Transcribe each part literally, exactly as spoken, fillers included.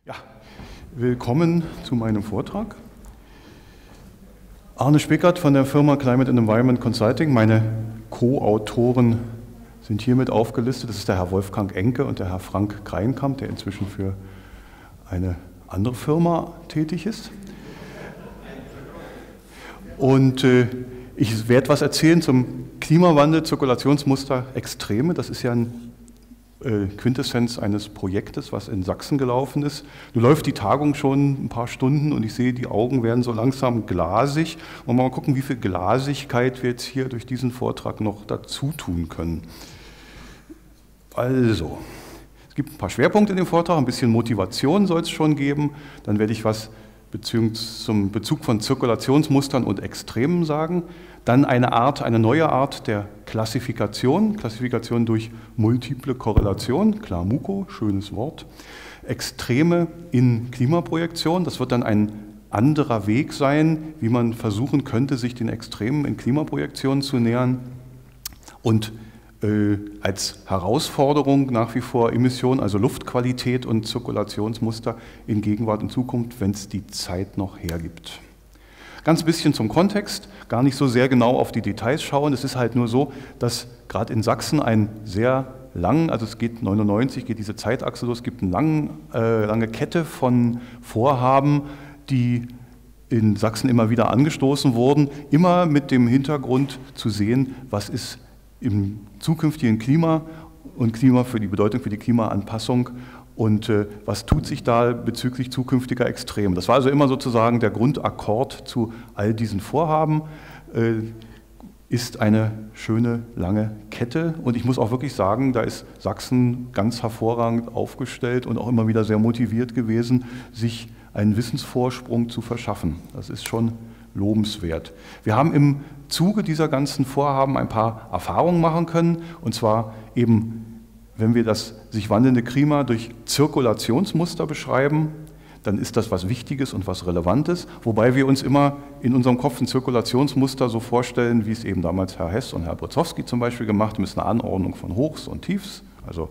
Ja, willkommen zu meinem Vortrag. Arne Spickert von der Firma Climate and Environment Consulting. Meine Co-Autoren sind hiermit aufgelistet. Das ist der Herr Wolfgang Enke und der Herr Frank Kreinkamp, der inzwischen für eine andere Firma tätig ist. Und äh, ich werde was erzählen zum Klimawandel, Zirkulationsmuster, Extreme. Das ist ja ein Quintessenz eines Projektes, was in Sachsen gelaufen ist. Nun läuft die Tagung schon ein paar Stunden und ich sehe, die Augen werden so langsam glasig. Und mal gucken, wie viel Glasigkeit wir jetzt hier durch diesen Vortrag noch dazu tun können. Also, es gibt ein paar Schwerpunkte in dem Vortrag, ein bisschen Motivation soll es schon geben. Dann werde ich was zum Bezug von Zirkulationsmustern und Extremen sagen. Dann eine Art, eine neue Art der Klassifikation, Klassifikation durch multiple Korrelation, klar MUKO, schönes Wort. Extreme in Klimaprojektion, das wird dann ein anderer Weg sein, wie man versuchen könnte, sich den Extremen in Klimaprojektionen zu nähern. Und äh, als Herausforderung nach wie vor Emissionen, also Luftqualität und Zirkulationsmuster in Gegenwart und Zukunft, wenn es die Zeit noch hergibt. Ganz bisschen zum Kontext, gar nicht so sehr genau auf die Details schauen. Es ist halt nur so, dass gerade in Sachsen ein sehr lang, also es geht neunundneunzig, geht diese Zeitachse los, es gibt eine lang, äh, lange Kette von Vorhaben, die in Sachsen immer wieder angestoßen wurden, immer mit dem Hintergrund zu sehen, was ist im zukünftigen Klima und Klima für die Bedeutung für die Klimaanpassung. Und äh, was tut sich da bezüglich zukünftiger Extreme? Das war also immer sozusagen der Grundakkord zu all diesen Vorhaben, äh, ist eine schöne lange Kette. Und ich muss auch wirklich sagen, da ist Sachsen ganz hervorragend aufgestellt und auch immer wieder sehr motiviert gewesen, sich einen Wissensvorsprung zu verschaffen. Das ist schon lobenswert. Wir haben im Zuge dieser ganzen Vorhaben ein paar Erfahrungen machen können, und zwar eben, wenn wir das sich wandelnde Klima durch Zirkulationsmuster beschreiben, dann ist das was Wichtiges und was Relevantes, wobei wir uns immer in unserem Kopf ein Zirkulationsmuster so vorstellen, wie es eben damals Herr Hess und Herr Brzezinski zum Beispiel gemacht haben, ist eine Anordnung von Hochs und Tiefs, also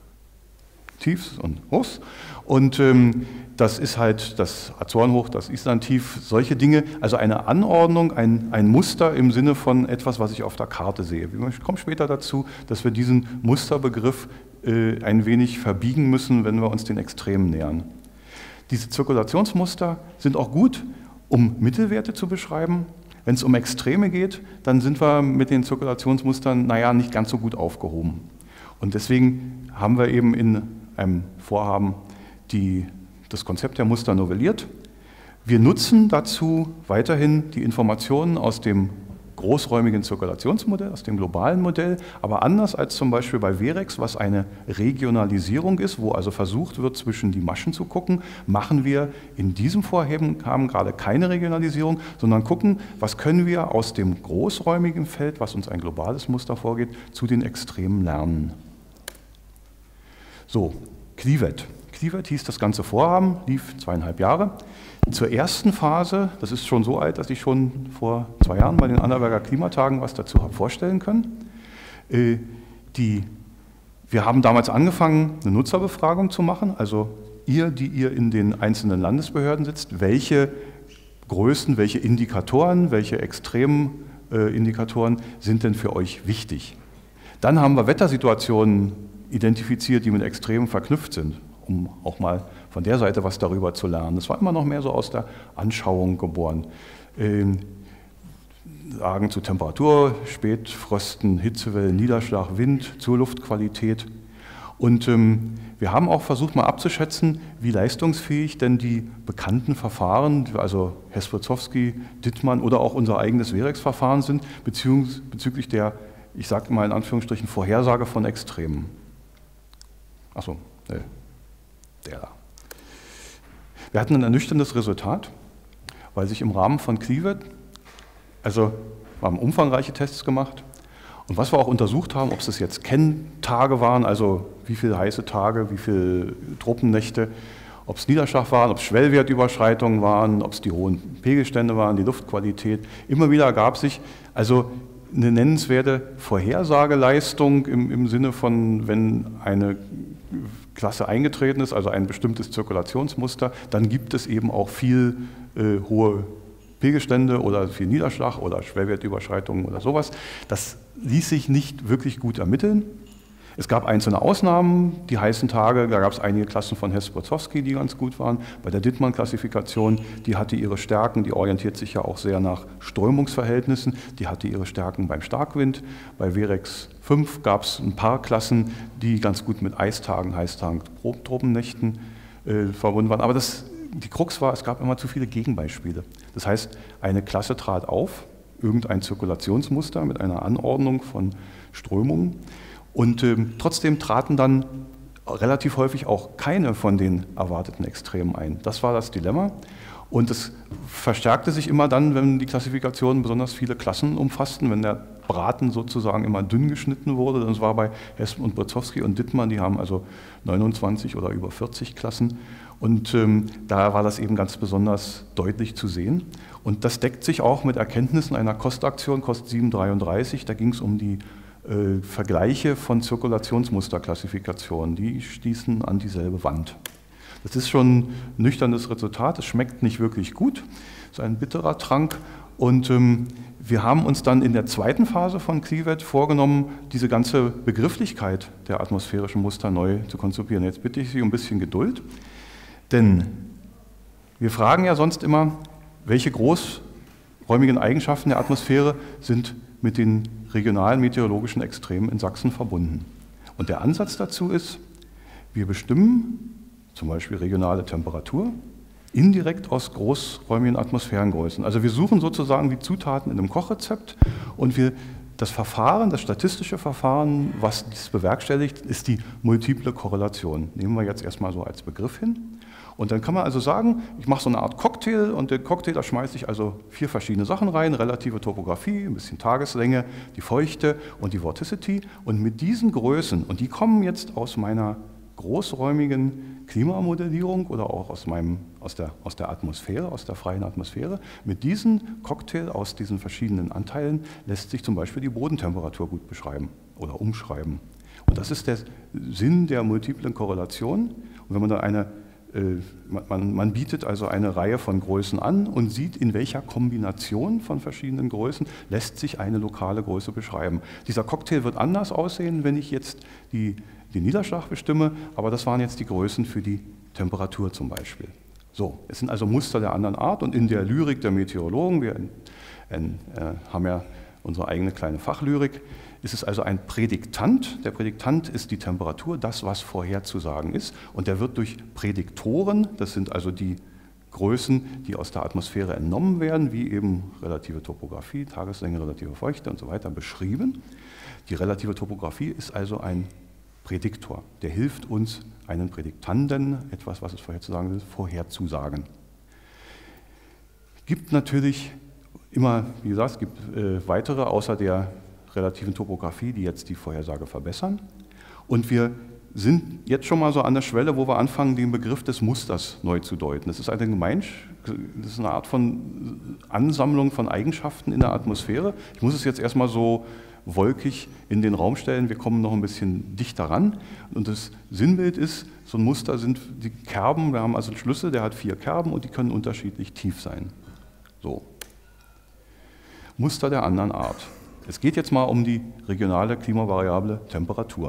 Tiefs und Hochs. Und ähm, das ist halt das Azorenhoch, das Islandtief, solche Dinge, also eine Anordnung, ein, ein Muster im Sinne von etwas, was ich auf der Karte sehe. Ich komme später dazu, dass wir diesen Musterbegriff äh, ein wenig verbiegen müssen, wenn wir uns den Extremen nähern. Diese Zirkulationsmuster sind auch gut, um Mittelwerte zu beschreiben. Wenn es um Extreme geht, dann sind wir mit den Zirkulationsmustern, naja, nicht ganz so gut aufgehoben. Und deswegen haben wir eben in einem Vorhaben die das Konzept der Muster novelliert. Wir nutzen dazu weiterhin die Informationen aus dem großräumigen Zirkulationsmodell, aus dem globalen Modell, aber anders als zum Beispiel bei VEREX, was eine Regionalisierung ist, wo also versucht wird, zwischen die Maschen zu gucken, machen wir in diesem Vorhaben gerade keine Regionalisierung, sondern gucken, was können wir aus dem großräumigen Feld, was uns ein globales Muster vorgeht, zu den Extremen lernen. So, CLIVET. CLIVET hieß das ganze Vorhaben, lief zweieinhalb Jahre. Zur ersten Phase, das ist schon so alt, dass ich schon vor zwei Jahren bei den Annaberger Klimatagen was dazu habe vorstellen können. Äh, die, wir haben damals angefangen, eine Nutzerbefragung zu machen, also ihr, die ihr in den einzelnen Landesbehörden sitzt, welche Größen, welche Indikatoren, welche extremen äh, Indikatoren sind denn für euch wichtig? Dann haben wir Wettersituationen identifiziert, die mit Extremen verknüpft sind, um auch mal von der Seite was darüber zu lernen. Das war immer noch mehr so aus der Anschauung geboren. Ähm, Sagen zu Temperatur, Spätfrösten, Hitzewellen, Niederschlag, Wind, zur Luftqualität. Und ähm, wir haben auch versucht, mal abzuschätzen, wie leistungsfähig denn die bekannten Verfahren, also Hess-Brzezinski, Dittmann oder auch unser eigenes VEREX-Verfahren sind, bezüglich, bezüglich der, ich sage mal in Anführungsstrichen, Vorhersage von Extremen. Achso, äh, der da. Wir hatten ein ernüchterndes Resultat, weil sich im Rahmen von CLIVET, also wir haben umfangreiche Tests gemacht, und was wir auch untersucht haben, ob es jetzt Kenntage waren, also wie viele heiße Tage, wie viele Tropennächte, ob es Niederschlag waren, ob es Schwellwertüberschreitungen waren, ob es die hohen Pegelstände waren, die Luftqualität. Immer wieder ergab sich also eine nennenswerte Vorhersageleistung im, im Sinne von, wenn eine Klasse eingetreten ist, also ein bestimmtes Zirkulationsmuster, dann gibt es eben auch viel äh, hohe Pegelstände oder viel Niederschlag oder Schwellwertüberschreitungen oder sowas. Das ließ sich nicht wirklich gut ermitteln. Es gab einzelne Ausnahmen, die heißen Tage, da gab es einige Klassen von Hess-Brozowski, die ganz gut waren. Bei der Dittmann-Klassifikation, die hatte ihre Stärken, die orientiert sich ja auch sehr nach Strömungsverhältnissen, die hatte ihre Stärken beim Starkwind. Bei Verex fünf gab es ein paar Klassen, die ganz gut mit Eistagen, Heißtagen, Tropennächten äh, verbunden waren. Aber das, die Krux war, es gab immer zu viele Gegenbeispiele. Das heißt, eine Klasse trat auf, irgendein Zirkulationsmuster mit einer Anordnung von Strömungen. Und ähm, trotzdem traten dann relativ häufig auch keine von den erwarteten Extremen ein. Das war das Dilemma. Und es verstärkte sich immer dann, wenn die Klassifikationen besonders viele Klassen umfassten, wenn der Braten sozusagen immer dünn geschnitten wurde. Das war bei Hess und Brozowski und Dittmann, die haben also neunundzwanzig oder über vierzig Klassen. Und ähm, da war das eben ganz besonders deutlich zu sehen. Und das deckt sich auch mit Erkenntnissen einer Kostaktion, Kost sieben dreiunddreißig. Da ging es um die Äh, Vergleiche von Zirkulationsmusterklassifikationen, die stießen an dieselbe Wand. Das ist schon ein nüchternes Resultat, es schmeckt nicht wirklich gut, es ist ein bitterer Trank und ähm, wir haben uns dann in der zweiten Phase von CLIVET vorgenommen, diese ganze Begrifflichkeit der atmosphärischen Muster neu zu konzipieren. Jetzt bitte ich Sie um ein bisschen Geduld, denn wir fragen ja sonst immer, welche großräumigen Eigenschaften der Atmosphäre sind mit den regionalen meteorologischen Extremen in Sachsen verbunden. Und der Ansatz dazu ist, wir bestimmen zum Beispiel regionale Temperatur indirekt aus großräumigen Atmosphärengrößen. Also wir suchen sozusagen die Zutaten in einem Kochrezept und wir, das Verfahren, das statistische Verfahren, was dies bewerkstelligt, ist die multiple Korrelation. Nehmen wir jetzt erstmal so als Begriff hin. Und dann kann man also sagen, ich mache so eine Art Cocktail und den Cocktail, da schmeiße ich also vier verschiedene Sachen rein, relative Topographie, ein bisschen Tageslänge, die Feuchte und die Vorticity. Und mit diesen Größen, und die kommen jetzt aus meiner großräumigen Klimamodellierung oder auch aus, meinem, aus, der, aus der Atmosphäre, aus der freien Atmosphäre, mit diesem Cocktail aus diesen verschiedenen Anteilen lässt sich zum Beispiel die Bodentemperatur gut beschreiben oder umschreiben. Und das ist der Sinn der multiplen Korrelation. Und wenn man da eine Man, man bietet also eine Reihe von Größen an und sieht, in welcher Kombination von verschiedenen Größen lässt sich eine lokale Größe beschreiben. Dieser Cocktail wird anders aussehen, wenn ich jetzt die, den Niederschlag bestimme, aber das waren jetzt die Größen für die Temperatur zum Beispiel. So, es sind also Muster der anderen Art und in der Lyrik der Meteorologen, wir in, in, äh, haben ja unsere eigene kleine Fachlyrik, ist es also ein Prädiktant. Der Prädiktant ist die Temperatur, das, was vorherzusagen ist. Und der wird durch Prädiktoren, das sind also die Größen, die aus der Atmosphäre entnommen werden, wie eben relative Topographie, Tageslänge, relative Feuchte und so weiter, beschrieben. Die relative Topographie ist also ein Prädiktor. Der hilft uns, einen Prädiktanten, etwas, was es vorherzusagen ist, vorherzusagen. Gibt natürlich immer, wie gesagt, es gibt äh, weitere, außer der relativen Topographie, die jetzt die Vorhersage verbessern. Und wir sind jetzt schon mal so an der Schwelle, wo wir anfangen, den Begriff des Musters neu zu deuten. Das ist eine Gemeinsch das ist eine Art von Ansammlung von Eigenschaften in der Atmosphäre. Ich muss es jetzt erstmal so wolkig in den Raum stellen, wir kommen noch ein bisschen dichter ran. Und das Sinnbild ist, so ein Muster sind die Kerben, wir haben also einen Schlüssel, der hat vier Kerben und die können unterschiedlich tief sein. So. Muster der anderen Art. Es geht jetzt mal um die regionale Klimavariable Temperatur.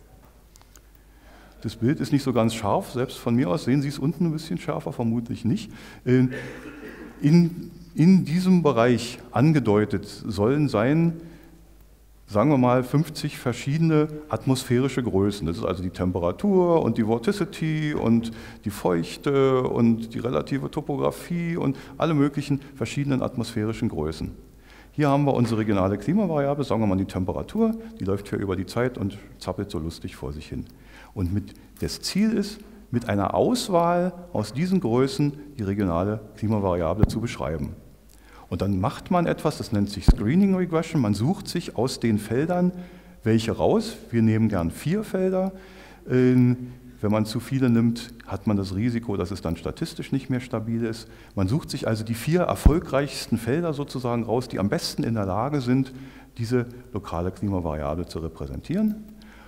Das Bild ist nicht so ganz scharf, selbst von mir aus sehen Sie es unten ein bisschen schärfer, vermutlich nicht. In, in diesem Bereich angedeutet sollen sein, sagen wir mal, fünfzig verschiedene atmosphärische Größen. Das ist also die Temperatur und die Vorticity und die Feuchte und die relative Topographie und alle möglichen verschiedenen atmosphärischen Größen. Hier haben wir unsere regionale Klimavariable, sagen wir mal die Temperatur, die läuft hier über die Zeit und zappelt so lustig vor sich hin. Und mit, das Ziel ist, mit einer Auswahl aus diesen Größen die regionale Klimavariable zu beschreiben. Und dann macht man etwas, das nennt sich Screening Regression, man sucht sich aus den Feldern welche raus. Wir nehmen gern vier Felder. Wenn man zu viele nimmt, hat man das Risiko, dass es dann statistisch nicht mehr stabil ist. Man sucht sich also die vier erfolgreichsten Felder sozusagen raus, die am besten in der Lage sind, diese lokale Klimavariable zu repräsentieren.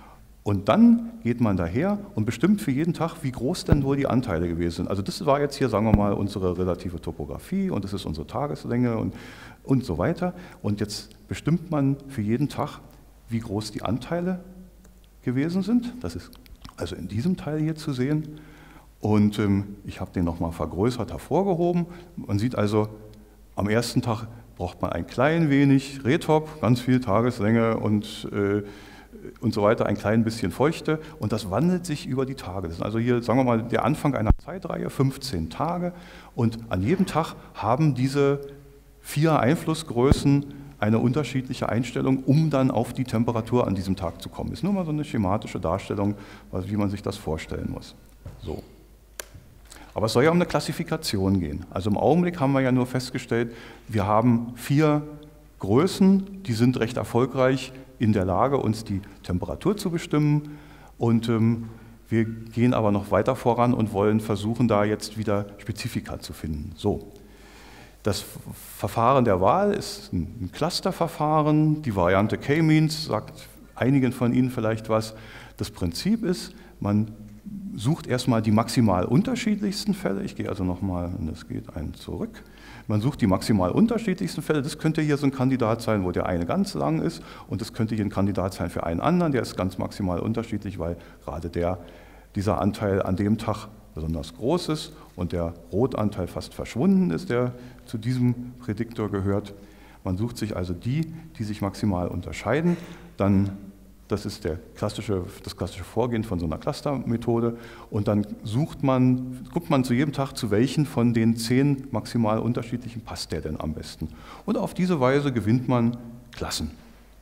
Und dann geht man daher und bestimmt für jeden Tag, wie groß denn wohl die Anteile gewesen sind. Also das war jetzt hier, sagen wir mal, unsere relative Topographie und das ist unsere Tageslänge und, und so weiter. Und jetzt bestimmt man für jeden Tag, wie groß die Anteile gewesen sind. Das ist also in diesem Teil hier zu sehen. Und ähm, ich habe den nochmal vergrößert hervorgehoben. Man sieht also, am ersten Tag braucht man ein klein wenig Retop, ganz viel Tageslänge und, äh, und so weiter, ein klein bisschen Feuchte. Und das wandelt sich über die Tage. Das ist also hier, sagen wir mal, der Anfang einer Zeitreihe, fünfzehn Tage. Und an jedem Tag haben diese vier Einflussgrößen eine unterschiedliche Einstellung, um dann auf die Temperatur an diesem Tag zu kommen. Ist nur mal so eine schematische Darstellung, wie man sich das vorstellen muss. So. Aber es soll ja um eine Klassifikation gehen. Also im Augenblick haben wir ja nur festgestellt, wir haben vier Größen, die sind recht erfolgreich in der Lage, uns die Temperatur zu bestimmen. Und ähm, wir gehen aber noch weiter voran und wollen versuchen, da jetzt wieder Spezifika zu finden. So. Das Verfahren der Wahl ist ein Clusterverfahren. Die Variante K-Means sagt einigen von Ihnen vielleicht was. Das Prinzip ist, man sucht erstmal die maximal unterschiedlichsten Fälle. Ich gehe also nochmal, und das geht einen zurück. Man sucht die maximal unterschiedlichsten Fälle. Das könnte hier so ein Kandidat sein, wo der eine ganz lang ist. Und das könnte hier ein Kandidat sein für einen anderen. Der ist ganz maximal unterschiedlich, weil gerade der, dieser Anteil an dem Tag besonders groß ist und der Rotanteil fast verschwunden ist, der zu diesem Prädiktor gehört. Man sucht sich also die, die sich maximal unterscheiden. Dann, das ist der klassische, das klassische Vorgehen von so einer Clustermethode. Und dann sucht man, guckt man zu jedem Tag, zu welchen von den zehn maximal unterschiedlichen passt der denn am besten. Und auf diese Weise gewinnt man Klassen.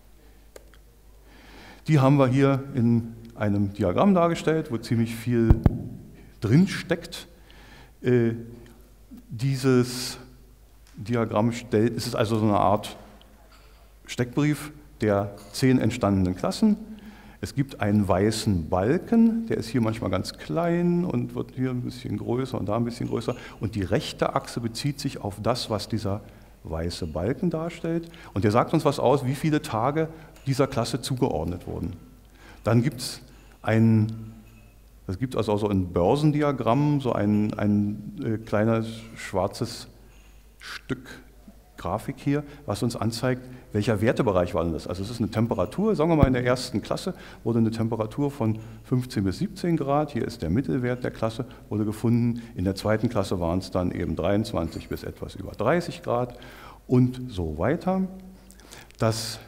Die haben wir hier in einem Diagramm dargestellt, wo ziemlich viel drin steckt. Äh, dieses Diagramm stellt, es ist also so eine Art Steckbrief der zehn entstandenen Klassen. Es gibt einen weißen Balken, der ist hier manchmal ganz klein und wird hier ein bisschen größer und da ein bisschen größer. Und die rechte Achse bezieht sich auf das, was dieser weiße Balken darstellt. Und der sagt uns was aus, wie viele Tage dieser Klasse zugeordnet wurden. Dann gibt es ein Es gibt also auch so ein Börsendiagramm, so ein, ein äh, kleines schwarzes Stück Grafik hier, was uns anzeigt, welcher Wertebereich war denn das. Also es ist eine Temperatur, sagen wir mal in der ersten Klasse wurde eine Temperatur von fünfzehn bis siebzehn Grad, hier ist der Mittelwert der Klasse, wurde gefunden. In der zweiten Klasse waren es dann eben dreiundzwanzig bis etwas über dreißig Grad und so weiter. Das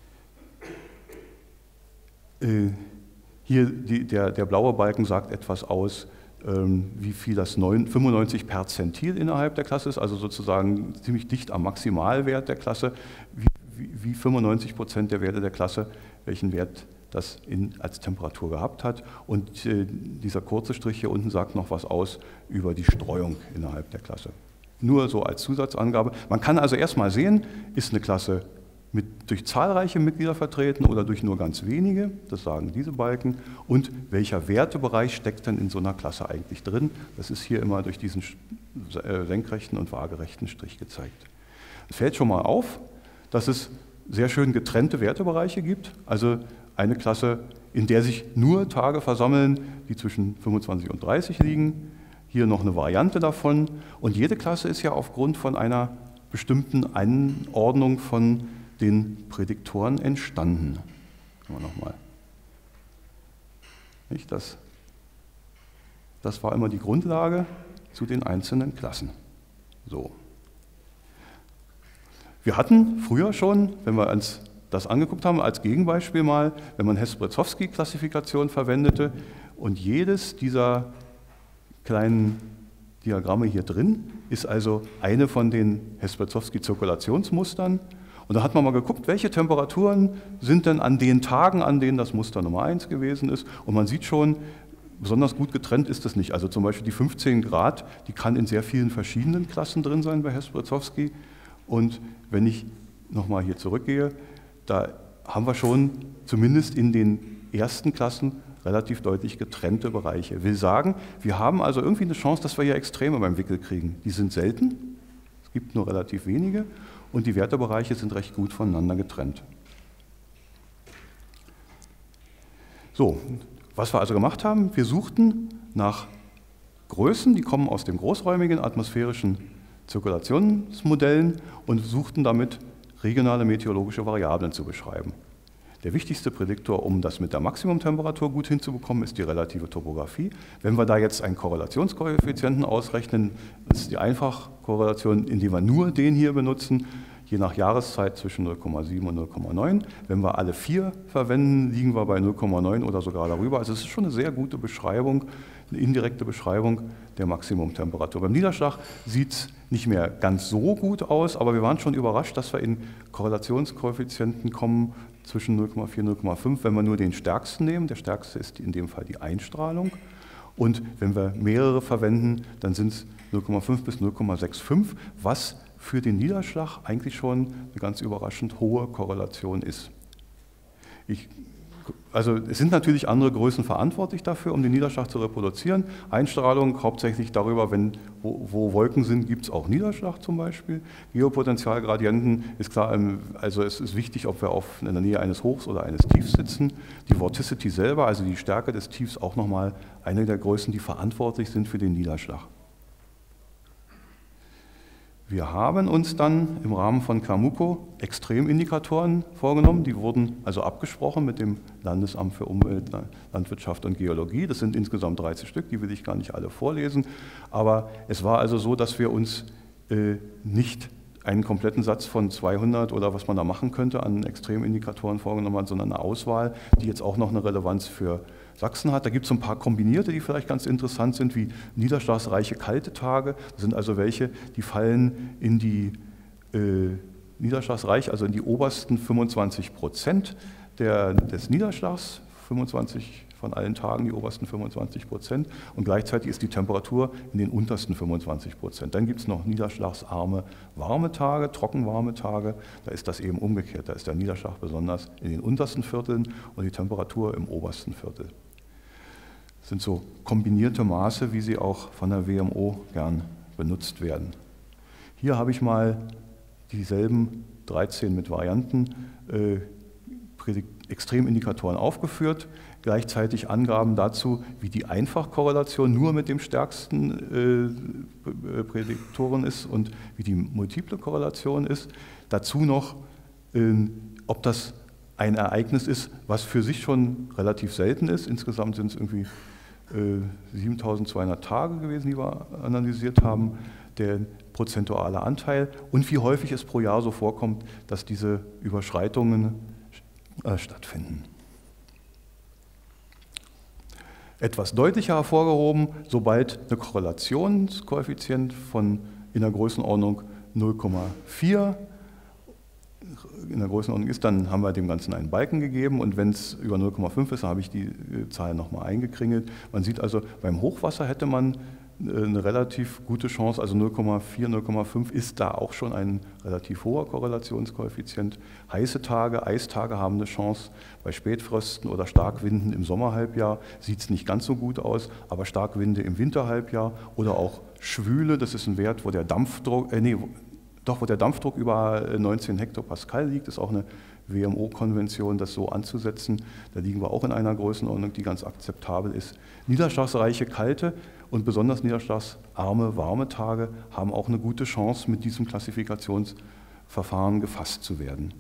äh, Hier die, der, der blaue Balken sagt etwas aus, ähm, wie viel das fünfundneunzig Perzentil innerhalb der Klasse ist, also sozusagen ziemlich dicht am Maximalwert der Klasse, wie, wie, wie fünfundneunzig Prozent der Werte der Klasse, welchen Wert das in, als Temperatur gehabt hat. Und äh, dieser kurze Strich hier unten sagt noch was aus über die Streuung innerhalb der Klasse. Nur so als Zusatzangabe. Man kann also erstmal sehen, ist eine Klasse mit, durch zahlreiche Mitglieder vertreten oder durch nur ganz wenige, das sagen diese Balken, und welcher Wertebereich steckt dann in so einer Klasse eigentlich drin. Das ist hier immer durch diesen senkrechten und waagerechten Strich gezeigt. Es fällt schon mal auf, dass es sehr schön getrennte Wertebereiche gibt, also eine Klasse, in der sich nur Tage versammeln, die zwischen fünfundzwanzig und dreißig liegen, hier noch eine Variante davon, und jede Klasse ist ja aufgrund von einer bestimmten Anordnung von den Prädiktoren entstanden. Schauen wir nochmal. Nicht, das, das war immer die Grundlage zu den einzelnen Klassen. So. Wir hatten früher schon, wenn wir uns das angeguckt haben, als Gegenbeispiel mal, wenn man Hess-Brzezinski-Klassifikation verwendete und jedes dieser kleinen Diagramme hier drin ist also eine von den Hess-Brzezinski-Zirkulationsmustern. Und da hat man mal geguckt, welche Temperaturen sind denn an den Tagen, an denen das Muster Nummer eins gewesen ist. Und man sieht schon, besonders gut getrennt ist das nicht. Also zum Beispiel die fünfzehn Grad, die kann in sehr vielen verschiedenen Klassen drin sein bei Hess-Brzezinski. Und wenn ich nochmal hier zurückgehe, da haben wir schon zumindest in den ersten Klassen relativ deutlich getrennte Bereiche. Will sagen, wir haben also irgendwie eine Chance, dass wir hier Extreme beim Wickel kriegen. Die sind selten, es gibt nur relativ wenige. Und die Wertebereiche sind recht gut voneinander getrennt. So, was wir also gemacht haben, wir suchten nach Größen, die kommen aus den großräumigen atmosphärischen Zirkulationsmodellen und suchten damit regionale meteorologische Variablen zu beschreiben. Der wichtigste Prädiktor, um das mit der Maximumtemperatur gut hinzubekommen, ist die relative Topographie. Wenn wir da jetzt einen Korrelationskoeffizienten ausrechnen, ist die Einfachkorrelation, indem wir nur den hier benutzen, je nach Jahreszeit zwischen null Komma sieben und null Komma neun. Wenn wir alle vier verwenden, liegen wir bei null Komma neun oder sogar darüber. Also es ist schon eine sehr gute Beschreibung, eine indirekte Beschreibung der Maximumtemperatur. Beim Niederschlag sieht es nicht mehr ganz so gut aus, aber wir waren schon überrascht, dass wir in Korrelationskoeffizienten kommen zwischen null Komma vier und null Komma fünf, wenn wir nur den stärksten nehmen. Der stärkste ist in dem Fall die Einstrahlung. Und wenn wir mehrere verwenden, dann sind es null Komma fünf bis null Komma fünfundsechzig, was für den Niederschlag eigentlich schon eine ganz überraschend hohe Korrelation ist. Ich, also es sind natürlich andere Größen verantwortlich dafür, um den Niederschlag zu reproduzieren. Einstrahlung hauptsächlich darüber, wenn, wo, wo Wolken sind, gibt es auch Niederschlag zum Beispiel. Geopotentialgradienten ist klar, also es ist wichtig, ob wir auf, in der Nähe eines Hochs oder eines Tiefs sitzen. Die Vorticity selber, also die Stärke des Tiefs, auch nochmal eine der Größen, die verantwortlich sind für den Niederschlag. Wir haben uns dann im Rahmen von CAMUCO Extremindikatoren vorgenommen. Die wurden also abgesprochen mit dem Landesamt für Umwelt, Landwirtschaft und Geologie. Das sind insgesamt dreißig Stück, die will ich gar nicht alle vorlesen. Aber es war also so, dass wir uns äh, nicht einen kompletten Satz von zweihundert oder was man da machen könnte an Extremindikatoren vorgenommen haben, sondern eine Auswahl, die jetzt auch noch eine Relevanz für Sachsen hat. Da gibt es so ein paar kombinierte, die vielleicht ganz interessant sind, wie niederschlagsreiche kalte Tage. Das sind also welche, die fallen in die äh, niederschlagsreich, also in die obersten fünfundzwanzig Prozent der, des Niederschlags, fünfundzwanzig von allen Tagen die obersten fünfundzwanzig Prozent, und gleichzeitig ist die Temperatur in den untersten fünfundzwanzig Prozent. Dann gibt es noch niederschlagsarme warme Tage, trockenwarme Tage, da ist das eben umgekehrt, da ist der Niederschlag besonders in den untersten Vierteln und die Temperatur im obersten Viertel. Das sind so kombinierte Maße, wie sie auch von der W M O gern benutzt werden. Hier habe ich mal dieselben dreizehn mit Varianten äh, Extremindikatoren aufgeführt, gleichzeitig Angaben dazu, wie die Einfachkorrelation nur mit dem stärksten äh, Prädiktoren ist und wie die multiple Korrelation ist. Dazu noch, äh, ob das ein Ereignis ist, was für sich schon relativ selten ist. Insgesamt sind es irgendwie äh, siebentausendzweihundert Tage gewesen, die wir analysiert haben, der prozentuale Anteil und wie häufig es pro Jahr so vorkommt, dass diese Überschreitungen äh, stattfinden. Etwas deutlicher hervorgehoben, sobald eine Korrelationskoeffizient von in der Größenordnung null Komma vier in der Größenordnung ist, dann haben wir dem Ganzen einen Balken gegeben, und wenn es über null Komma fünf ist, dann habe ich die Zahl nochmal eingekringelt. Man sieht also, beim Hochwasser hätte man eine relativ gute Chance, also null Komma vier, null Komma fünf ist da auch schon ein relativ hoher Korrelationskoeffizient. Heiße Tage, Eistage haben eine Chance. Bei Spätfrösten oder Starkwinden im Sommerhalbjahr sieht es nicht ganz so gut aus, aber Starkwinde im Winterhalbjahr oder auch Schwüle, das ist ein Wert, wo der Dampfdruck, äh, nee, doch, wo der Dampfdruck über neunzehn Hektopascal liegt, ist auch eine W M O-Konvention, das so anzusetzen. Da liegen wir auch in einer Größenordnung, die ganz akzeptabel ist. Niederschlagsreiche, kalte und besonders niederschlagsarme, warme Tage haben auch eine gute Chance, mit diesem Klassifikationsverfahren gefasst zu werden.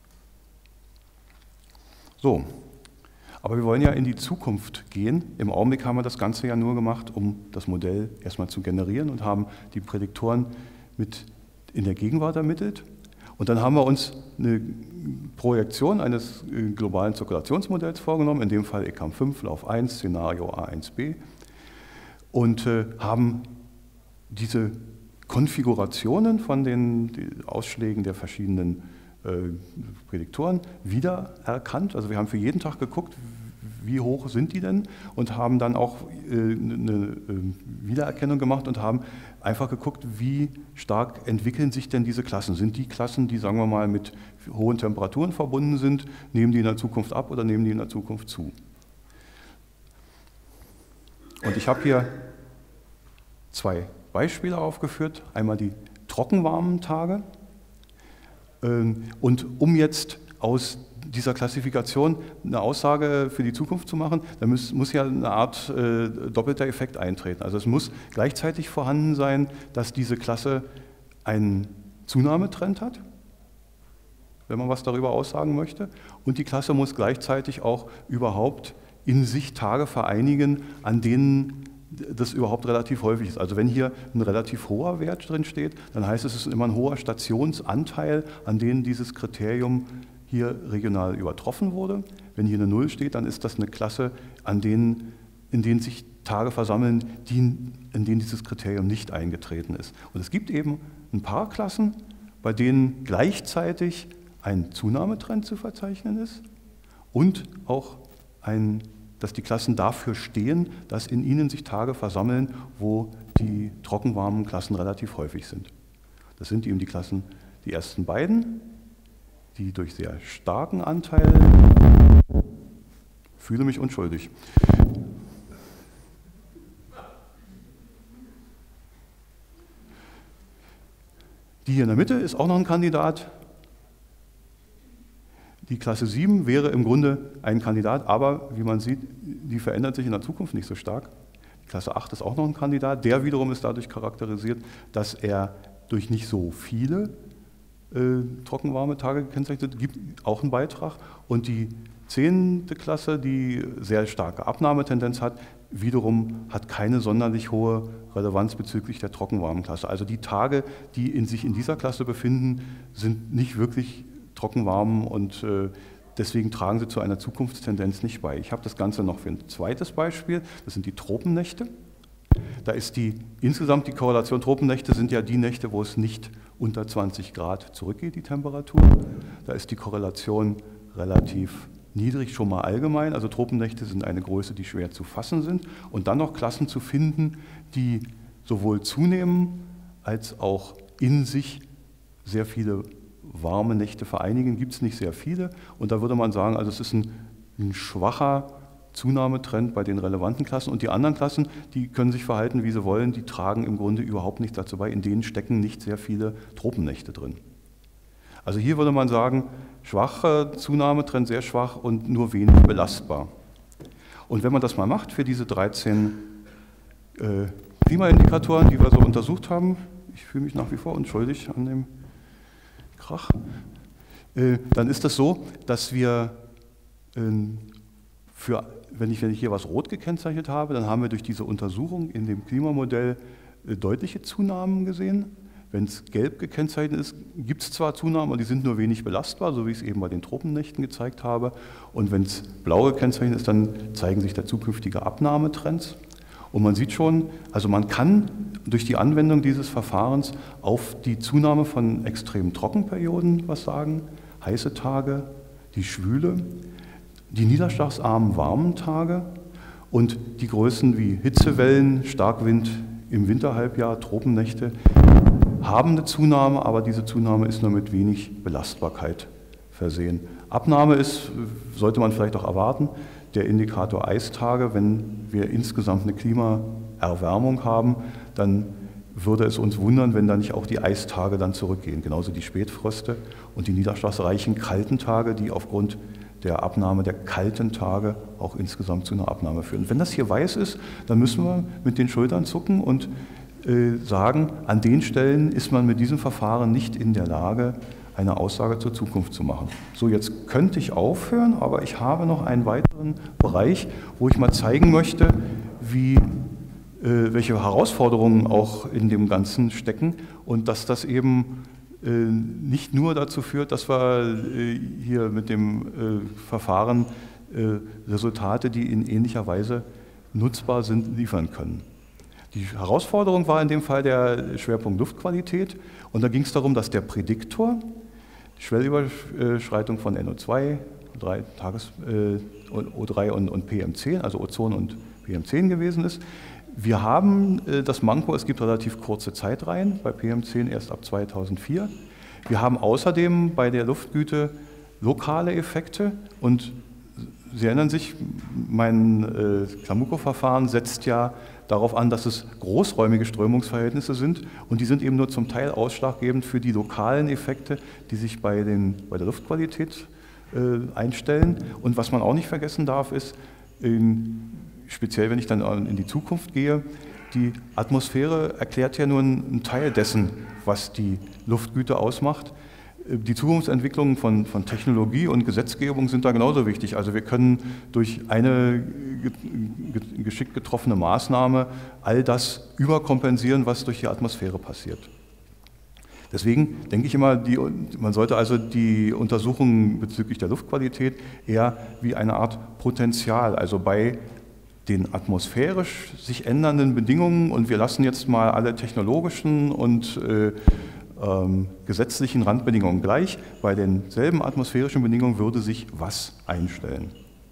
So, aber wir wollen ja in die Zukunft gehen. Im Augenblick haben wir das Ganze ja nur gemacht, um das Modell erstmal zu generieren und haben die Prädiktoren mit in der Gegenwart ermittelt. Und dann haben wir uns eine Projektion eines globalen Zirkulationsmodells vorgenommen, in dem Fall E C A M fünf, Lauf eins, Szenario A eins b, und äh, haben diese Konfigurationen von den Ausschlägen der verschiedenen äh, Prädiktoren wiedererkannt. Also wir haben für jeden Tag geguckt, wie hoch sind die denn, und haben dann auch äh, eine Wiedererkennung gemacht und haben einfach geguckt, wie stark entwickeln sich denn diese Klassen. Sind die Klassen, die, sagen wir mal, mit hohen Temperaturen verbunden sind, nehmen die in der Zukunft ab oder nehmen die in der Zukunft zu? Und ich habe hier zwei Beispiele aufgeführt, einmal die trockenwarmen Tage. Und um jetzt aus dieser Klassifikation eine Aussage für die Zukunft zu machen, da muss, muss ja eine Art äh, doppelter Effekt eintreten. Also es muss gleichzeitig vorhanden sein, dass diese Klasse einen Zunahmetrend hat, wenn man was darüber aussagen möchte, und die Klasse muss gleichzeitig auch überhaupt in sich Tage vereinigen, an denen das überhaupt relativ häufig ist. Also wenn hier ein relativ hoher Wert drin steht, dann heißt es, es ist immer ein hoher Stationsanteil, an denen dieses Kriterium hier regional übertroffen wurde. Wenn hier eine Null steht, dann ist das eine Klasse, an denen, in denen sich Tage versammeln, die, in denen dieses Kriterium nicht eingetreten ist. Und es gibt eben ein paar Klassen, bei denen gleichzeitig ein Zunahmetrend zu verzeichnen ist und auch ein, dass die Klassen dafür stehen, dass in ihnen sich Tage versammeln, wo die trockenwarmen Klassen relativ häufig sind. Das sind eben die Klassen, die ersten beiden, die durch sehr starken Anteil, fühle mich unschuldig. Die hier in der Mitte ist auch noch ein Kandidat. Die Klasse sieben wäre im Grunde ein Kandidat, aber wie man sieht, die verändert sich in der Zukunft nicht so stark. Die Klasse acht ist auch noch ein Kandidat. Der wiederum ist dadurch charakterisiert, dass er durch nicht so viele äh, trockenwarme Tage gekennzeichnet gibt, auch einen Beitrag. Und die zehnte Klasse, die sehr starke Abnahmetendenz hat, wiederum hat keine sonderlich hohe Relevanz bezüglich der trockenwarmen Klasse. Also die Tage, die in sich in dieser Klasse befinden, sind nicht wirklich trockenwarm und äh, deswegen tragen sie zu einer Zukunftstendenz nicht bei. Ich habe das Ganze noch für ein zweites Beispiel, das sind die Tropennächte. Da ist die, insgesamt die Korrelation, Tropennächte sind ja die Nächte, wo es nicht unter zwanzig Grad zurückgeht, die Temperatur. Da ist die Korrelation relativ niedrig, schon mal allgemein. Also Tropennächte sind eine Größe, die schwer zu fassen sind. Und dann noch Klassen zu finden, die sowohl zunehmen, als auch in sich sehr viele warme Nächte vereinigen, gibt es nicht sehr viele. Und da würde man sagen, also es ist ein, ein schwacher Zunahmetrend bei den relevanten Klassen. Und die anderen Klassen, die können sich verhalten, wie sie wollen, die tragen im Grunde überhaupt nichts dazu bei. In denen stecken nicht sehr viele Tropennächte drin. Also hier würde man sagen, schwacher Zunahmetrend, sehr schwach und nur wenig belastbar. Und wenn man das mal macht für diese dreizehn äh, Klimaindikatoren, die wir so untersucht haben, ich fühle mich nach wie vor unschuldig an dem Krach, äh, dann ist das so, dass wir äh, für, wenn ich, wenn ich hier was rot gekennzeichnet habe, dann haben wir durch diese Untersuchung in dem Klimamodell äh, deutliche Zunahmen gesehen. Wenn es gelb gekennzeichnet ist, gibt es zwar Zunahmen, aber die sind nur wenig belastbar, so wie ich es eben bei den Tropennächten gezeigt habe. Und wenn es blau gekennzeichnet ist, dann zeigen sich da zukünftige Abnahmetrends. Und man sieht schon, also man kann durch die Anwendung dieses Verfahrens auf die Zunahme von extremen Trockenperioden was sagen, heiße Tage, die Schwüle, die niederschlagsarmen warmen Tage und die Größen wie Hitzewellen, Starkwind im Winterhalbjahr, Tropennächte, haben eine Zunahme, aber diese Zunahme ist nur mit wenig Belastbarkeit versehen. Abnahme ist, sollte man vielleicht auch erwarten, der Indikator Eistage. Wenn wir insgesamt eine Klimaerwärmung haben, dann würde es uns wundern, wenn da nicht auch die Eistage dann zurückgehen. Genauso die Spätfröste und die niederschlagsreichen kalten Tage, die aufgrund der Abnahme der kalten Tage auch insgesamt zu einer Abnahme führen. Wenn das hier weiß ist, dann müssen wir mit den Schultern zucken und sagen, an den Stellen ist man mit diesem Verfahren nicht in der Lage, eine Aussage zur Zukunft zu machen. So, jetzt könnte ich aufhören, aber ich habe noch einen weiteren Bereich, wo ich mal zeigen möchte, wie, äh, welche Herausforderungen auch in dem Ganzen stecken und dass das eben äh, nicht nur dazu führt, dass wir äh, hier mit dem äh, Verfahren äh, Resultate, die in ähnlicher Weise nutzbar sind, liefern können. Die Herausforderung war in dem Fall der Schwerpunkt Luftqualität und da ging es darum, dass der Prädiktor, die Schwellüberschreitung von N O zwei, drei Tages, äh, O drei und, und P M zehn, also Ozon und P M zehn gewesen ist. Wir haben äh, das Manko, es gibt relativ kurze Zeitreihen, bei P M zehn erst ab zweitausendvier. Wir haben außerdem bei der Luftgüte lokale Effekte und Sie erinnern sich, mein äh, Klamuko-Verfahren setzt ja darauf an, dass es großräumige Strömungsverhältnisse sind und die sind eben nur zum Teil ausschlaggebend für die lokalen Effekte, die sich bei, den, bei der Luftqualität äh, einstellen. Und was man auch nicht vergessen darf, ist, in, speziell wenn ich dann in die Zukunft gehe, die Atmosphäre erklärt ja nur einen Teil dessen, was die Luftgüte ausmacht. Die Zukunftsentwicklungen von, von Technologie und Gesetzgebung sind da genauso wichtig. Also wir können durch eine geschickt getroffene Maßnahme all das überkompensieren, was durch die Atmosphäre passiert. Deswegen denke ich immer, die, man sollte also die Untersuchungen bezüglich der Luftqualität eher wie eine Art Potential, also bei den atmosphärisch sich ändernden Bedingungen, und wir lassen jetzt mal alle technologischen und äh, ähm, gesetzlichen Randbedingungen gleich, bei denselben atmosphärischen Bedingungen würde sich was einstellen.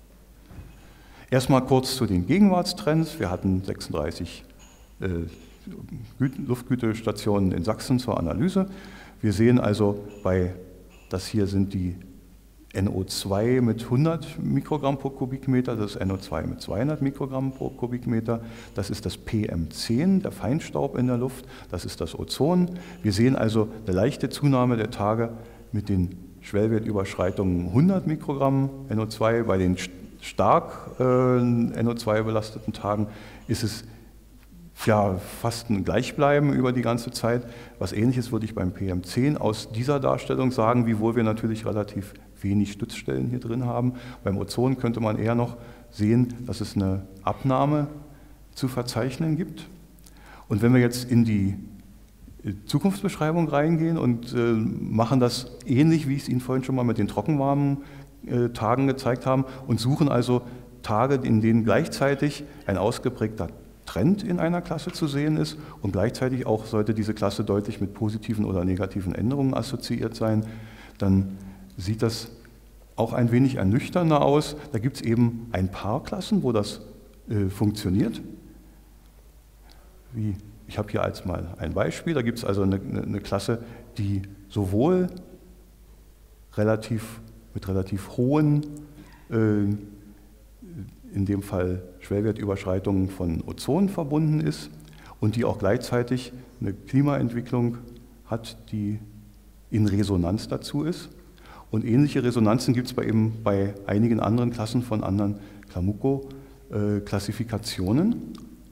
Erstmal kurz zu den Gegenwartstrends. Wir hatten sechsunddreißig äh, Luftgütestationen in Sachsen zur Analyse. Wir sehen also, bei, das hier sind die N O zwei mit hundert Mikrogramm pro Kubikmeter, das ist N O zwei mit zweihundert Mikrogramm pro Kubikmeter, das ist das P M zehn, der Feinstaub in der Luft, das ist das Ozon. Wir sehen also eine leichte Zunahme der Tage mit den Schwellwertüberschreitungen hundert Mikrogramm N O zwei. Bei den stark äh, N O zwei belasteten Tagen ist es ja fast ein Gleichbleiben über die ganze Zeit. Was Ähnliches würde ich beim P M zehn aus dieser Darstellung sagen, wiewohl wir natürlich relativ wenig Stützstellen hier drin haben. Beim Ozon könnte man eher noch sehen, dass es eine Abnahme zu verzeichnen gibt. Und wenn wir jetzt in die Zukunftsbeschreibung reingehen und äh, machen das ähnlich, wie ich es Ihnen vorhin schon mal mit den trockenwarmen äh, Tagen gezeigt habe, und suchen also Tage, in denen gleichzeitig ein ausgeprägter Trend in einer Klasse zu sehen ist und gleichzeitig auch sollte diese Klasse deutlich mit positiven oder negativen Änderungen assoziiert sein, dann sieht das auch ein wenig ernüchternder aus. Da gibt es eben ein paar Klassen, wo das äh, funktioniert. Wie, ich habe hier als mal ein Beispiel, da gibt es also eine, eine Klasse, die sowohl relativ, mit relativ hohen, äh, in dem Fall Schwellwertüberschreitungen von Ozon verbunden ist und die auch gleichzeitig eine Klimaentwicklung hat, die in Resonanz dazu ist. Und ähnliche Resonanzen gibt es bei, eben bei einigen anderen Klassen von anderen Klamuko-Klassifikationen.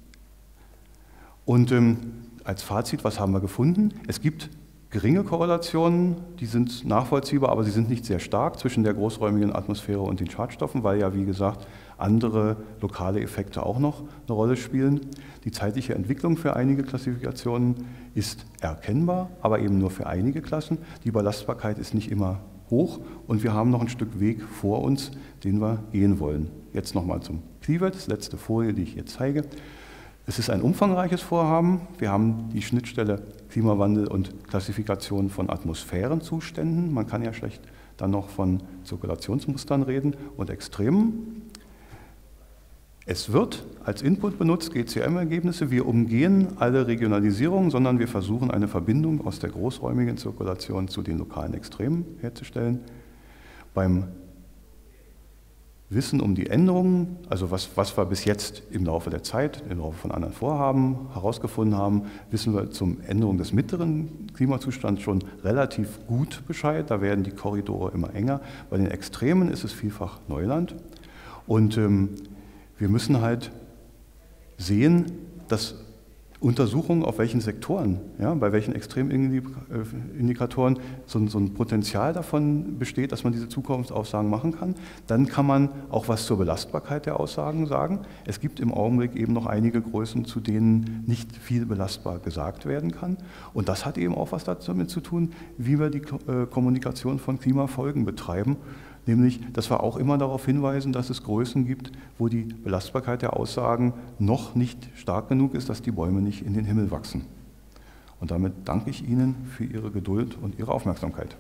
Und ähm, als Fazit, was haben wir gefunden? Es gibt geringe Korrelationen, die sind nachvollziehbar, aber sie sind nicht sehr stark zwischen der großräumigen Atmosphäre und den Schadstoffen, weil ja, wie gesagt, andere lokale Effekte auch noch eine Rolle spielen. Die zeitliche Entwicklung für einige Klassifikationen ist erkennbar, aber eben nur für einige Klassen. Die Belastbarkeit ist nicht immer hoch und wir haben noch ein Stück Weg vor uns, den wir gehen wollen. Jetzt nochmal zum CLIWET, das letzte Folie, die ich hier zeige. Es ist ein umfangreiches Vorhaben. Wir haben die Schnittstelle Klimawandel und Klassifikation von Atmosphärenzuständen. Man kann ja schlecht dann noch von Zirkulationsmustern reden und Extremen. Es wird als Input benutzt G C M-Ergebnisse. Wir umgehen alle Regionalisierungen, sondern wir versuchen eine Verbindung aus der großräumigen Zirkulation zu den lokalen Extremen herzustellen. Beim Wissen um die Änderungen, also was, was wir bis jetzt im Laufe der Zeit, im Laufe von anderen Vorhaben herausgefunden haben, wissen wir zum Änderung des mittleren Klimazustands schon relativ gut Bescheid. Da werden die Korridore immer enger. Bei den Extremen ist es vielfach Neuland. Und ähm, wir müssen halt sehen, dass Untersuchungen auf welchen Sektoren, ja, bei welchen Extremindikatoren so, so ein Potenzial davon besteht, dass man diese Zukunftsaussagen machen kann. Dann kann man auch was zur Belastbarkeit der Aussagen sagen. Es gibt im Augenblick eben noch einige Größen, zu denen nicht viel belastbar gesagt werden kann. Und das hat eben auch was damit zu tun, wie wir die Kommunikation von Klimafolgen betreiben. Nämlich, dass wir auch immer darauf hinweisen, dass es Größen gibt, wo die Belastbarkeit der Aussagen noch nicht stark genug ist, dass die Bäume nicht in den Himmel wachsen. Und damit danke ich Ihnen für Ihre Geduld und Ihre Aufmerksamkeit.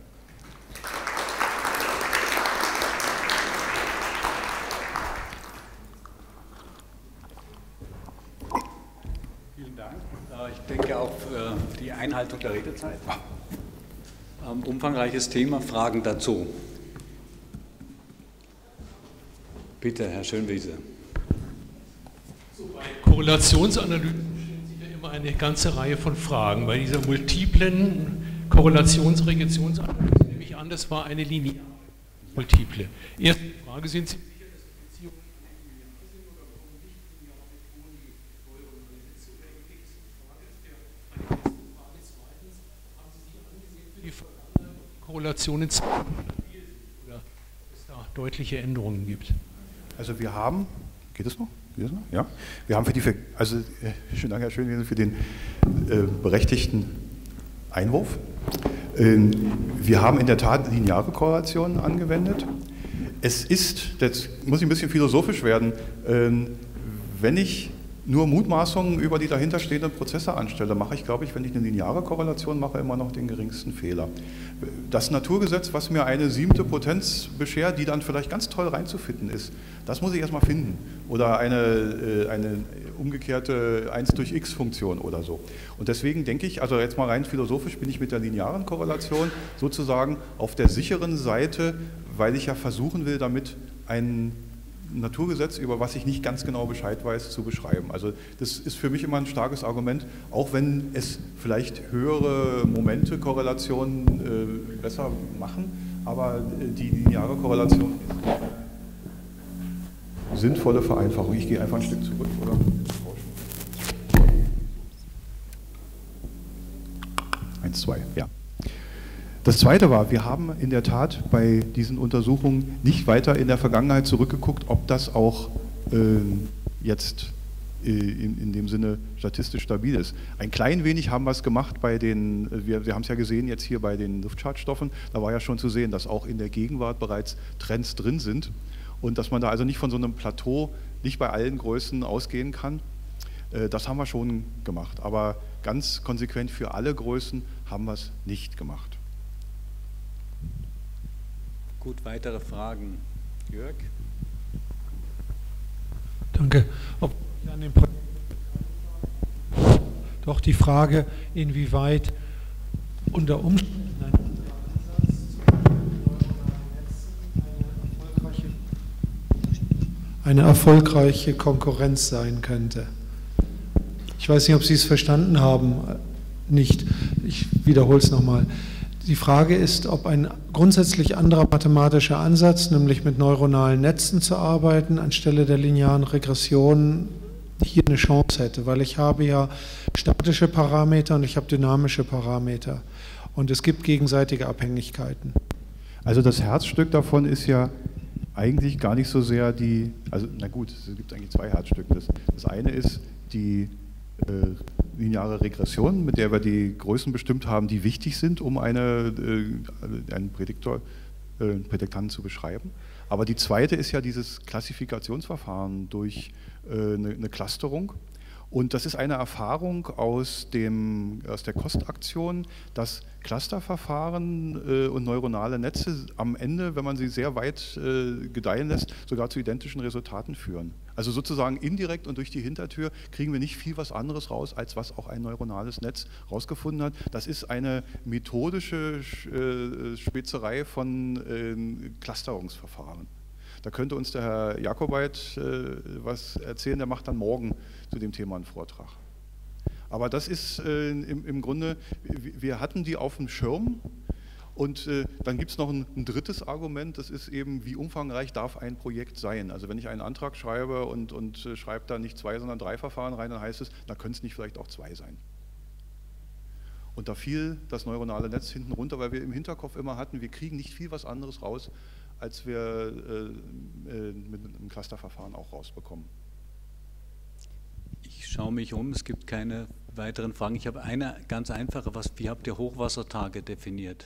Vielen Dank. Ich denke auch für die Einhaltung der Redezeit. Ähm, umfangreiches Thema, Fragen dazu. Bitte, Herr Schönwiese. So, bei Korrelationsanalysen stellen sich ja immer eine ganze Reihe von Fragen. Bei dieser multiplen Korrelationsregressionsanalyse nehme ich an, das war eine lineare. multiple. Erste Frage, sind Sie sicher, dass die Beziehungen linear sind oder kommen nicht lineare Methoden die neuronale Netze oder gibt es die Frage ist der eine erste Frage. Zweitens, haben Sie sich angesehen für die Vergangenheit, ob die Korrelationen stabil sind oder es da deutliche Änderungen gibt? Also wir haben, geht es noch? Geht es noch? Ja. Wir haben für die, also äh, schönen Dank, Herr Schönwesen, für den äh, berechtigten Einwurf. Ähm, wir haben in der Tat lineare Korrelationen angewendet. Es ist, das muss ich ein bisschen philosophisch werden, ähm, wenn ich nur Mutmaßungen über die dahinterstehenden Prozesse anstelle, mache ich, glaube ich, wenn ich eine lineare Korrelation mache, immer noch den geringsten Fehler. Das Naturgesetz, was mir eine siebte Potenz beschert, die dann vielleicht ganz toll reinzufinden ist, das muss ich erstmal finden. Oder eine, eine umgekehrte eins durch x Funktion oder so. Und deswegen denke ich, also jetzt mal rein philosophisch bin ich mit der linearen Korrelation sozusagen auf der sicheren Seite, weil ich ja versuchen will, damit ein Naturgesetz, über was ich nicht ganz genau Bescheid weiß, zu beschreiben. Also das ist für mich immer ein starkes Argument, auch wenn es vielleicht höhere Momente, Korrelationen äh, besser machen, aber die lineare Korrelation ist eine sinnvolle Vereinfachung. Ich gehe einfach ein Stück zurück, oder? Eins, zwei, ja. Das Zweite war, wir haben in der Tat bei diesen Untersuchungen nicht weiter in der Vergangenheit zurückgeguckt, ob das auch äh, jetzt äh, in, in dem Sinne statistisch stabil ist. Ein klein wenig haben wir es gemacht bei den, wir, wir haben es ja gesehen jetzt hier bei den Luftschadstoffen, da war ja schon zu sehen, dass auch in der Gegenwart bereits Trends drin sind und dass man da also nicht von so einem Plateau nicht bei allen Größen ausgehen kann. Äh, das haben wir schon gemacht, aber ganz konsequent für alle Größen haben wir es nicht gemacht. Gut, weitere Fragen? Jörg? Danke. Ob an dem Doch die Frage, inwieweit unter Umständen ein anderer Ansatz zu neuronalen Netzen eine erfolgreiche, eine erfolgreiche Konkurrenz sein könnte. Ich weiß nicht, ob Sie es verstanden haben. Nicht. Ich wiederhole es nochmal. Die Frage ist, ob ein grundsätzlich anderer mathematischer Ansatz, nämlich mit neuronalen Netzen zu arbeiten, anstelle der linearen Regression hier eine Chance hätte, weil ich habe ja statische Parameter und ich habe dynamische Parameter und es gibt gegenseitige Abhängigkeiten. Also das Herzstück davon ist ja eigentlich gar nicht so sehr die, also na gut, es gibt eigentlich zwei Herzstücke. Das, das eine ist die äh, lineare Regression, mit der wir die Größen bestimmt haben, die wichtig sind, um eine, äh, einen Prädiktor, äh, Prädiktanten zu beschreiben. Aber die zweite ist ja dieses Klassifikationsverfahren durch äh, eine, eine Clusterung. Und das ist eine Erfahrung aus, dem, aus der Kostaktion, dass Clusterverfahren äh, und neuronale Netze am Ende, wenn man sie sehr weit äh, gedeihen lässt, sogar zu identischen Resultaten führen. Also sozusagen indirekt und durch die Hintertür kriegen wir nicht viel was anderes raus, als was auch ein neuronales Netz rausgefunden hat. Das ist eine methodische äh, Spezerei von äh, Clusterungsverfahren. Da könnte uns der Herr Jakobait äh, was erzählen, der macht dann morgen zu dem Thema einen Vortrag. Aber das ist äh, im, im Grunde, wir hatten die auf dem Schirm und äh, dann gibt es noch ein, ein drittes Argument, das ist eben, wie umfangreich darf ein Projekt sein. Also wenn ich einen Antrag schreibe und, und äh, schreibe da nicht zwei, sondern drei Verfahren rein, dann heißt es, da können es nicht vielleicht auch zwei sein. Und da fiel das neuronale Netz hinten runter, weil wir im Hinterkopf immer hatten, wir kriegen nicht viel was anderes raus, als wir äh, mit einem Clusterverfahren auch rausbekommen. Ich schaue mich um, es gibt keine weiteren Fragen. Ich habe eine ganz einfache, was, wie habt ihr Hochwassertage definiert?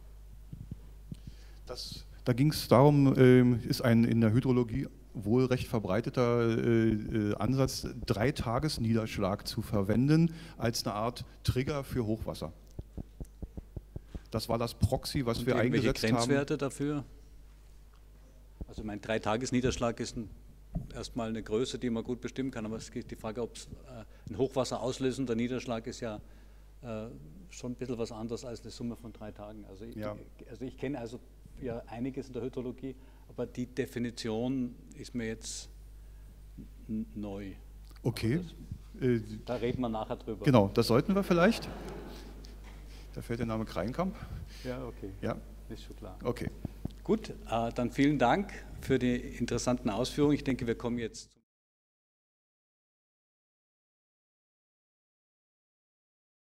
Das, da ging es darum, äh, ist ein in der Hydrologie wohl recht verbreiteter äh, Ansatz, Dreitagesniederschlag zu verwenden als eine Art Trigger für Hochwasser. Das war das Proxy, was Und wir eingesetzt haben. Welche Grenzwerte dafür? Also mein Dreitagesniederschlag ist ein, erstmal eine Größe, die man gut bestimmen kann, aber es geht die Frage, ob es äh, ein Hochwasser auslösender Niederschlag ist ja äh, schon ein bisschen was anderes als eine Summe von drei Tagen. Also ich, ja. also ich kenne also ja einiges in der Hydrologie, aber die Definition ist mir jetzt neu. Okay. Das, äh, da reden wir nachher drüber. Genau, das sollten wir vielleicht. Da fällt der Name Kreinkamp. Ja, okay. Ja. Ist schon klar. Okay. Gut, äh, dann vielen Dank für die interessanten Ausführungen. Ich denke, wir kommen jetzt zum